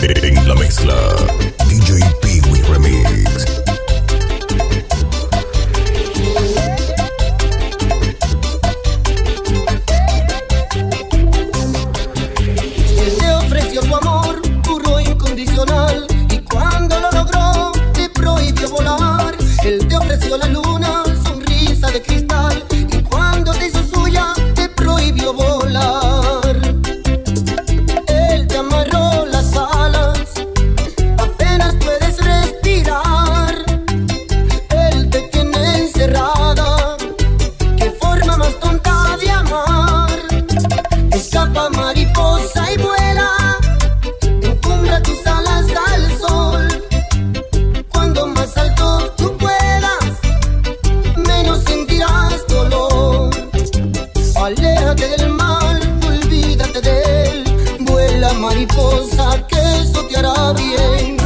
En la mezcla, DJ Pee-Wee Remix. Él te ofreció su amor puro e incondicional, y cuando lo logró te prohibió volar. Él te ofreció la luna, sonrisa de cristal, y cuando te hizo suya te prohibió volar. Él te amarró las alas, apenas puedes respirar. Él te tiene encerrada, qué forma más tonta de amar. Escapa mariposa y vuela, encumbra tus alas al sol. Cuando más alto tú puedas, menos sentirás dolor. Aléjate del mal, olvídate de él. Vuela mariposa, que eso te hará bien.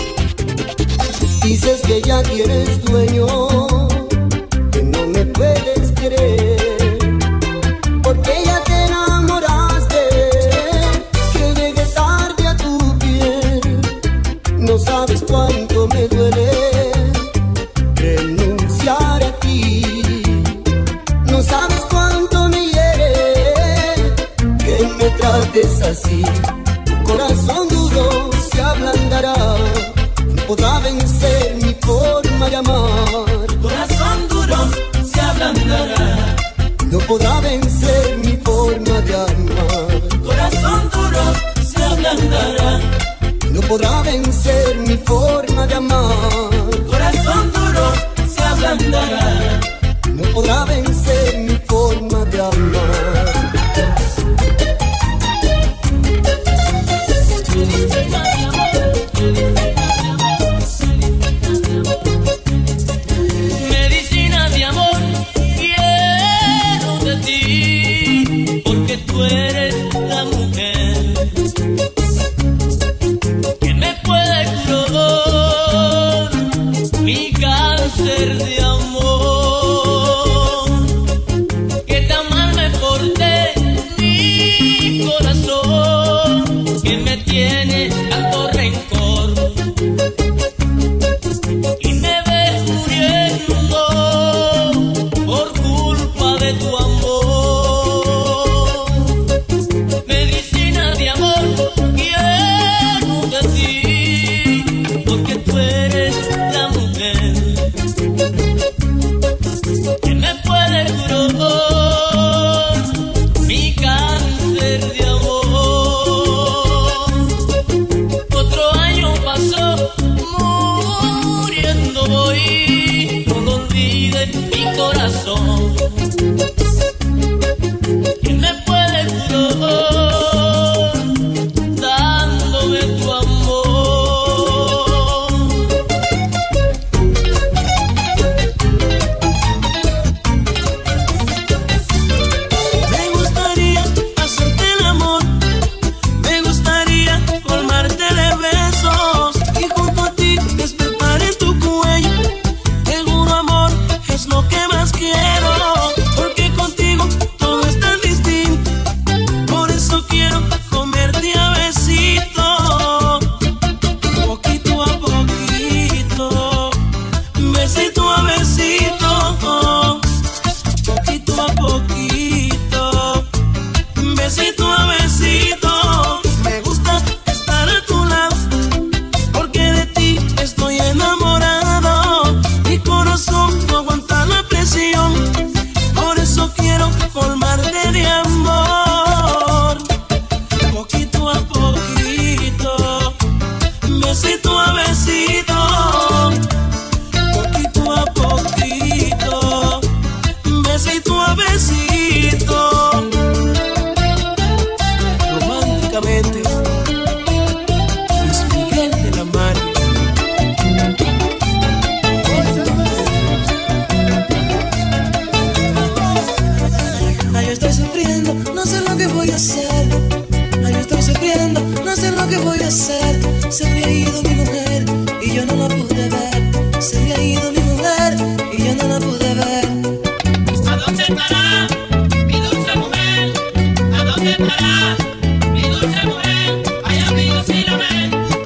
Dices que ya tienes dueño, que no me puedes creer, porque ya te enamoraste, que llegué tarde a tu piel. No sabes cuánto me duele renunciar a ti, no sabes cuánto me hiere que me trates así. Corazón duro se ablandará, no podrá vencer mi forma de amar. Corazón duro se ablandará, No podrá vencer mi forma de amar. corazón duro se ablandará, No podrá vencer mi forma de amar. corazón duro se ablandará. No podrá vencer mi forma de amar. Medicina de amor quiero de ti, porque tú eres la mujer que me puede curar mi cáncer de amor. Que tan mal me porté, mi corazón, que me tiene tanto rencor y me ves muriendo por culpa de tu amor. Medicina de amor quiero de ti, porque tú eres la mujer que me puede curar mi cáncer de amor. Otro año pasó, muriendo voy, no lo olvides mi corazón, que me puede curar dándome tu amor. Me gustaría hacerte el amor, me gustaría colmarte de besos y junto a ti despertar en tu cuello. Seguro amor es lo que más quiero, porque contigo todo es tan distinto. Por eso quiero comerte a besito, poquito a poquito, besito a besito, poquito a poquito, besito a besito. Me gusta estar a tu lado, porque de ti estoy enamorado. Mi corazón no aguanta la presión, por eso quiero colmarte de amor. Poquito a poquito, besito a besito, poquito a poquito, besito a besito. Románticamente, Luis Miguel de la Mano. Ay, yo estoy sufriendo, no sé lo que voy a hacer. Ay, yo estoy sufriendo, no sé lo que voy a hacer. Se me ha ido mi mujer y yo no la pude ver. Se me ha ido mi mujer y yo no la pude ver. ¿A dónde estará mi dulce mujer? ¿A dónde estará mi dulce mujer? Ay, amigos, si lo ven.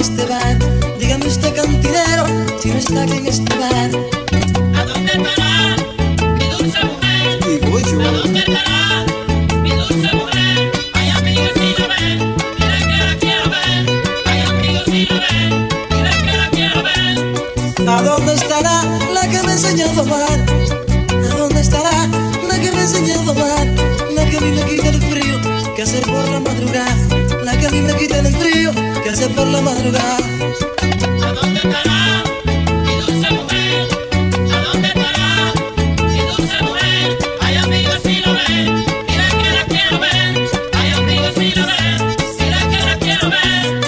este bar. Dígame usted, cantinero, si no está aquí en este bar. ¿A dónde estará mi dulce mujer? Digo yo. ¿A dónde estará mi dulce mujer? Ay, amigos, si la ven, dile que la quiero ver. Ay, amigos, si la ven, dile que la quiero ver. ¿A dónde estará la que me enseñó a tomar? ¿A dónde estará la que me enseñó a tomar? La que a mí me quita el frío, que hacer por la madrugada. La que a mí me quita el frío, que hacer por la madrugada. ¿A dónde estará mi dulce mujer? ¿A dónde estará mi dulce mujer? Ay, amigos, si la ven, dile que la quiero ver. Ay, amigos, si la ven, dile que la quiero ver.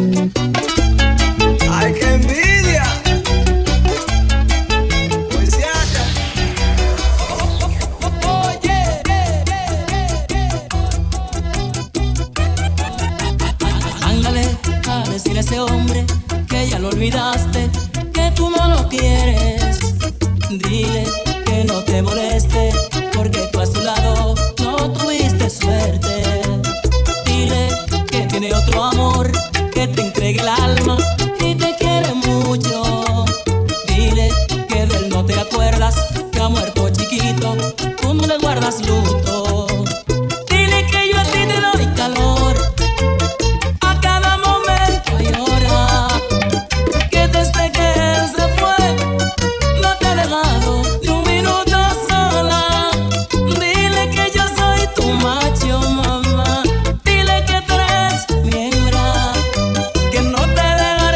¡Ay, qué envidia! Pues se haga. Ándale a decir a ese hombre que ya lo olvidaste, que tú no lo quieres. Dile que no te moleste, porque tú a su lado no tuviste suerte. Dile que tiene otro amor, que te entregue el alma y te quiere mucho. Dile que de él no te acuerdas, que ha muerto chiquito, tú no le guardas luto. Dile que yo a ti te doy calor a cada momento y hora, que desde que él se fue no te ha dejado ni un minuto sola. Dile que yo soy tu macho, mamá. Dile que tú eres mi hembra, que no te dejaré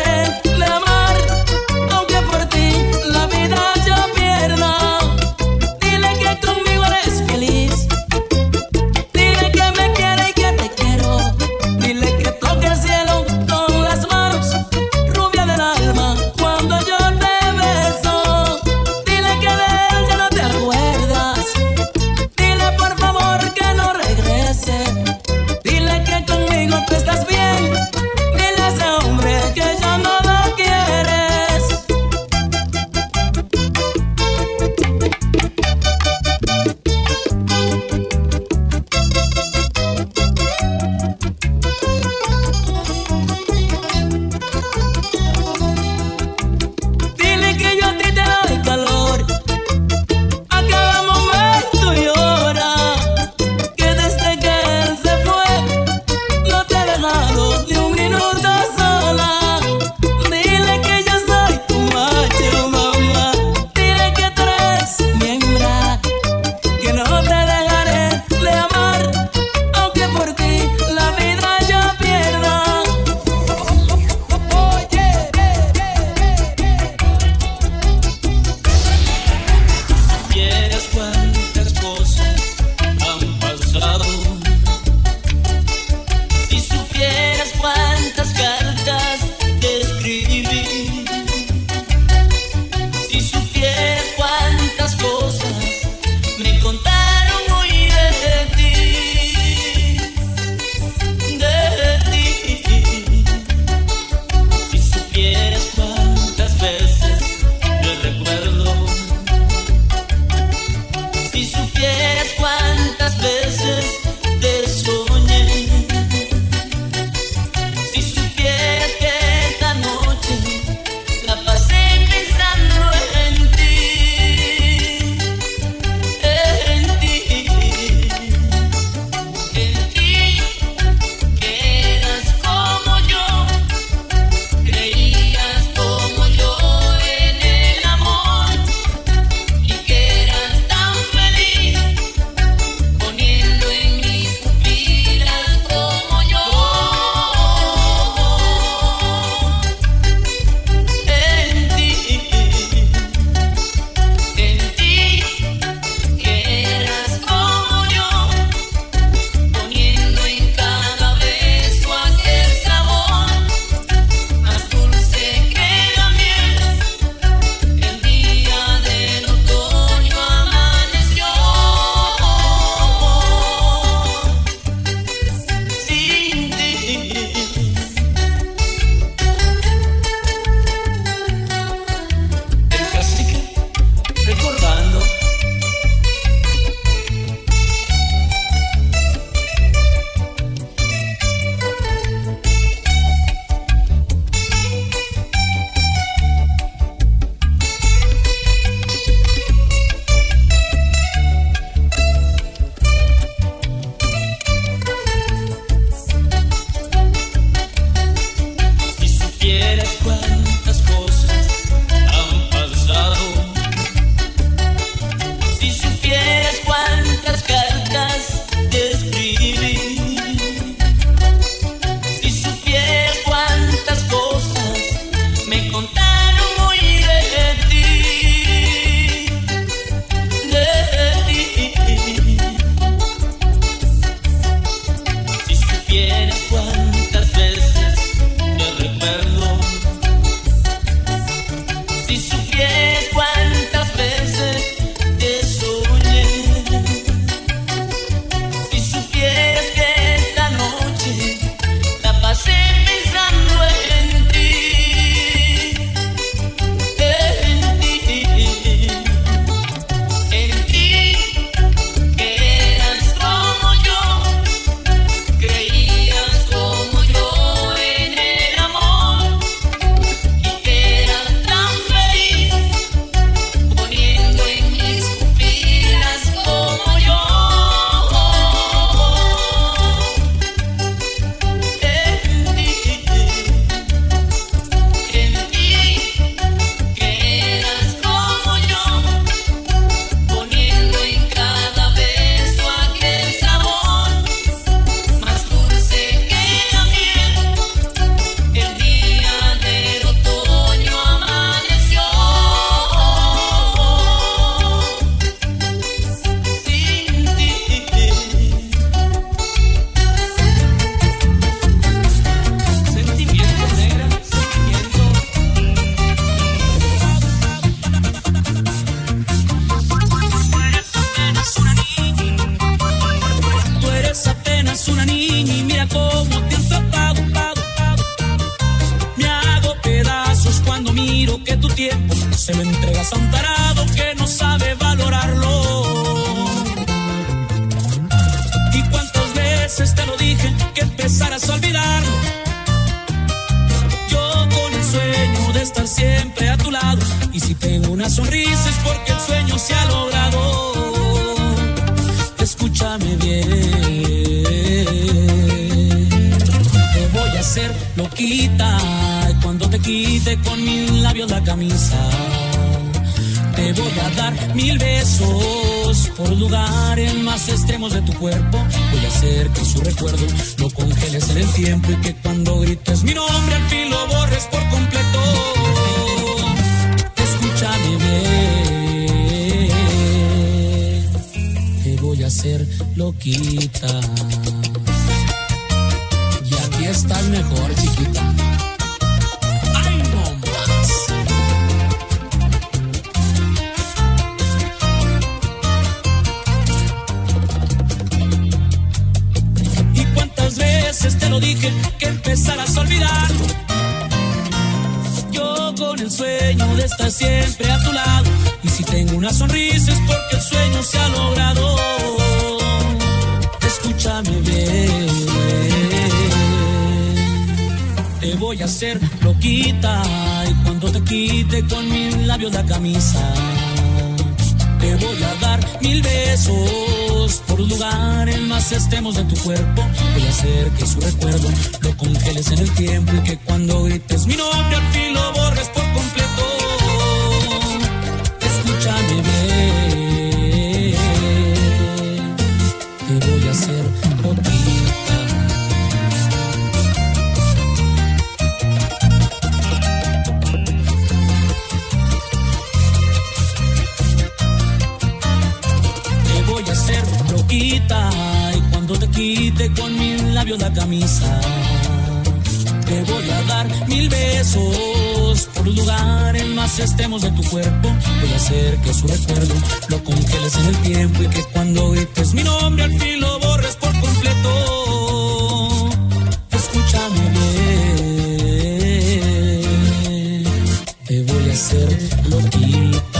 cuántas cosas han pasado, si supieras cuántas cartas te escribí, si supieras cuántas cosas me contaron muy de ti, si supieras cuántas veces te recuerdo, si supieras cuántas veces te soñé, si supieras que esta noche la pasé pensando en ti, que eras como yo, creías como yo en el amor y que eras tan feliz poniendo en mis pupilas como yo. En ti, que eras como yo, poniendo en cada beso aquel sabor más dulce que la miel. El día del otoño amaneció sin ti. Sentimiento, negra, sentimiento. Tú eres apenas una niña y mira cómo te has tratado. Me hago pedazos cuando miro que tu tiempo se lo entregas a un tarado que no sabe valorarlo. Y cuántas veces te lo dije que empezaras a olvidarlo. Yo con el sueño de estar siempre a tu lado, y si tengo una sonrisa es porque el sueño se ha logrado. Escúchame bien, te voy a hacer loquita cuando te quite con mis labios la camisa. Te voy a dar 1000 besos por lugares más extremos de tu cuerpo. Voy a hacer que su recuerdo lo congeles en el tiempo y que cuando grites mi nombre al fin lo borres por completo. Escúchame bien, te voy a hacer loquita. Y aquí estás mejor, chiquita. ¡Ay, no más! ¿Y cuántas veces te lo dije que empezaras a olvidar? Yo con el sueño de estar siempre a tu lado, y si tengo una sonrisa es porque el sueño se ha logrado. Escúchame bien, te voy a hacer loquita y cuando te quite con mis labios la camisa, te voy a dar 1000 besos por lugares más extremos de tu cuerpo. Voy a hacer que su recuerdo lo congeles en el tiempo y que cuando grites mi nombre al fin lo borres por completo. Escúchame bien, te voy a hacer loquita. Te voy a hacer loquita y cuando te quite con mis labios la camisa, te voy a dar 1000 besos por lugares más extremos de tu cuerpo. Voy a hacer que su recuerdo lo congeles en el tiempo y que cuando grites mi nombre al fin lo borres por completo. Escúchame bien, te voy a hacer loquita.